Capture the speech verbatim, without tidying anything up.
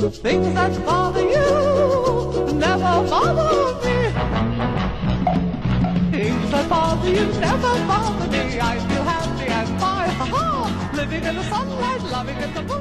Things that bother you never bother me. Things that bother you never bother me. I feel happy and fine, ha ha, living in the sunlight, loving in the moon.